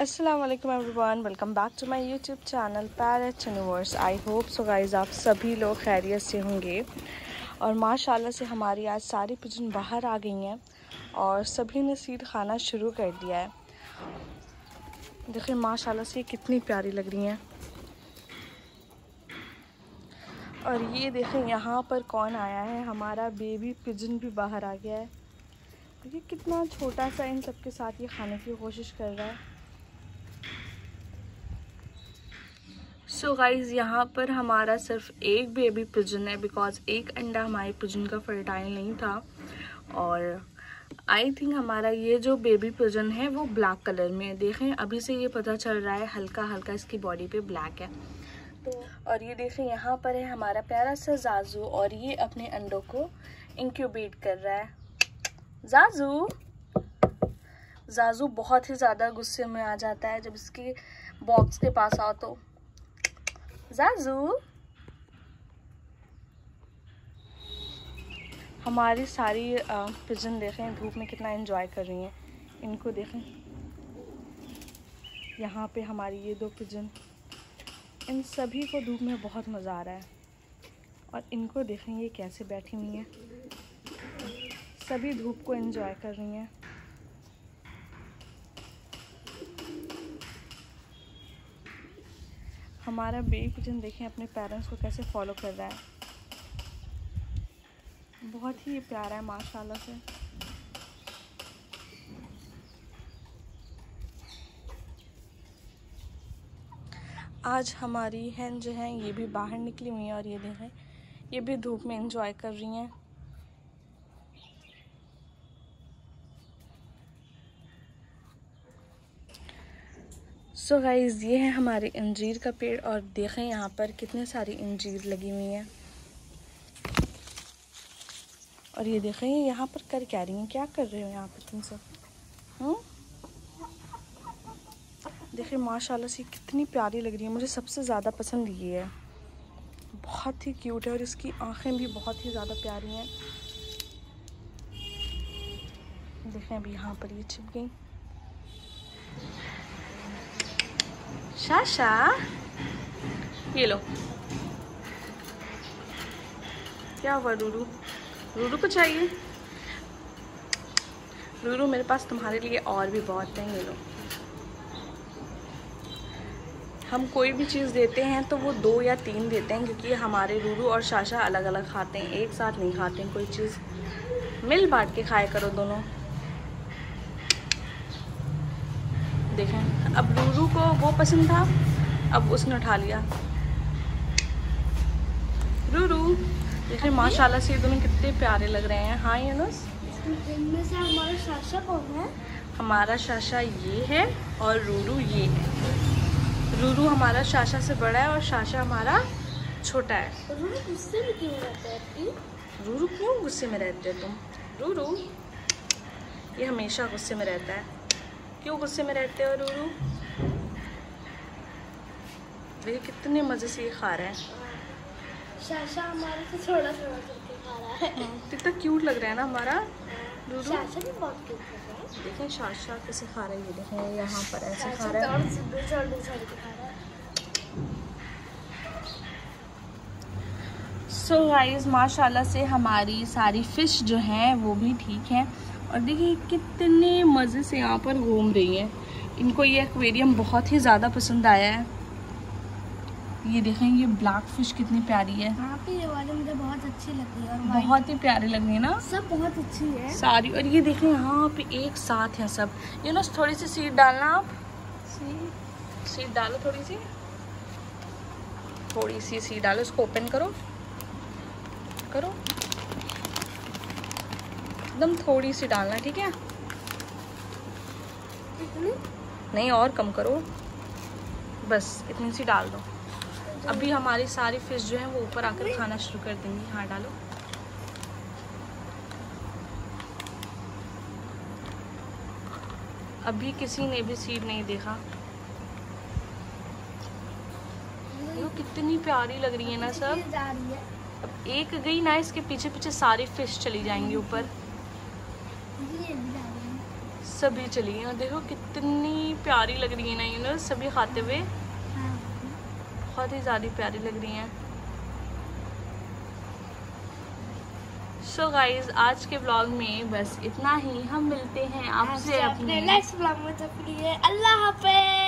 अस्सलाम वालेकुम everyone, welcome back to my YouTube channel parrot universe. I hope so guys आप सभी लोग खैरियत से होंगे और माशाल्लाह से हमारी आज सारी पिजन बाहर आ गई हैं और सभी ने सीड खाना शुरू कर दिया है। देखिए माशाल्लाह से कितनी प्यारी लग रही हैं। और ये देखें यहाँ पर कौन आया है, हमारा बेबी पिजन भी बाहर आ गया है। देखिए कितना छोटा सा इन सब के साथ ये खाने की कोशिश कर रहा है। सो गाइज़ यहाँ पर हमारा सिर्फ एक बेबी पिजन है, बिकॉज एक अंडा हमारे पिजन का फर्टाइल नहीं था। और आई थिंक हमारा ये जो बेबी पिजन है वो ब्लैक कलर में है। देखें अभी से ये पता चल रहा है, हल्का हल्का इसकी बॉडी पे ब्लैक है। तो और ये देखें यहाँ पर है हमारा प्यारा सा जाजू और ये अपने अंडों को इंक्यूबेट कर रहा है। जाजू बहुत ही ज़्यादा गुस्से में आ जाता है जब इसके बॉक्स के पास आओ तो। जाजू हमारी सारी पिजन देखें धूप में कितना एंजॉय कर रही हैं। इनको देखें, यहाँ पे हमारी ये दो पिजन, इन सभी को धूप में बहुत मज़ा आ रहा है। और इनको देखें ये कैसे बैठी हुई हैं, सभी धूप को एंजॉय कर रही हैं। हमारा बेबी पिजन देखें अपने पेरेंट्स को कैसे फॉलो कर रहा है, बहुत ही प्यारा है माशाल्लाह से। आज हमारी हैन जो है ये भी बाहर निकली हुई है और ये देखें ये भी धूप में एंजॉय कर रही हैं। सो गाइज़ ये है हमारे अंजीर का पेड़ और देखें यहाँ पर कितने सारी अंजीर लगी हुई हैं। और ये देखें यहाँ पर कर क्या रही हैं, क्या कर रहे हो यहाँ पर तुम सब? देखिए माशाल्लाह से कितनी प्यारी लग रही है। मुझे सबसे ज़्यादा पसंद ये है, बहुत ही क्यूट है और इसकी आँखें भी बहुत ही ज़्यादा प्यारी हैं। देखें अभी यहाँ पर ये छिप गई। शाशा ये लो, क्या हुआ रूरू? रूरू को चाहिए? रूरू मेरे पास तुम्हारे लिए और भी बहुत हैं, ये लो। हम कोई भी चीज़ देते हैं तो वो 2 या 3 देते हैं, क्योंकि हमारे रूरू और शाशा अलग अलग खाते हैं, एक साथ नहीं खाते हैं कोई चीज़। मिल बांट के खाया करो दोनों। देखें अब रूरू को वो पसंद था, अब उसने उठा लिया। रूरू देखें माशाल्लाह से ये दोनों कितने प्यारे लग रहे हैं। हाँ यूनुस, इनमें से हमारा शाशा कौन है? हमारा शाशा ये है और रूरू ये है। रूरू हमारा शाशा से बड़ा है और शाशा हमारा छोटा है। रूरू गुस्से में क्यों रहता है? रूरू क्यों गुस्से में रहते हो तुम? रूरू ये हमेशा गुस्से में रहता है। क्यों गुस्से में रहते हो रूरू? देखिए कितने मज़े से ये खा रहा है। शाशा हमारे से थोड़ा थोड़ा करके खा रहा है। कितना क्यूट लग रहा है ना हमारा रूरू। शाशा भी बहुत क्यूट लग रहा है। देखें शाशा कैसे खा रहा है, ये देखें यहाँ पर ऐसे खा रहा है। सो गाइस माशाल्लाह से हमारी सारी फ़िश जो हैं वो भी ठीक हैं। और देखिए कितने मज़े से यहाँ पर घूम रही हैं। इनको ये एक्वेरियम बहुत ही ज़्यादा पसंद आया है। ये देखें ये ब्लैक फ़िश कितनी प्यारी है। हाँ पे ये वाली मुझे बहुत अच्छी लगी है और बहुत ही प्यारी लग रही है ना, सब बहुत अच्छी है सारी। और ये देखें यहाँ पे एक साथ है सब। ये ना थोड़ी सी सीड डालना, आप सीड डालो, थोड़ी सी सीड डालो। इसको ओपन करो एकदम थोड़ी सी डालना, ठीक है? नहीं और कम करो, बस इतनी सी डाल दो। अभी हमारी सारी फिश जो है वो ऊपर आकर खाना शुरू कर देंगी। हाँ डालो। अभी किसी ने भी सीड नहीं देखा। वो कितनी प्यारी लग रही है ना सब। अब एक गई ना, इसके पीछे पीछे सारी फिश चली जाएंगी ऊपर। सभी चली गई और देखो कितनी प्यारी लग रही है ना, यू नो, सभी खाते हुए बहुत ही ज़्यादा प्यारी लग रही हैं। सो गाइज आज के व्लॉग में बस इतना ही। हम मिलते हैं आपसे अपने नेक्स्ट व्लॉग में। तब के लिए अल्लाह हाफ़िज़।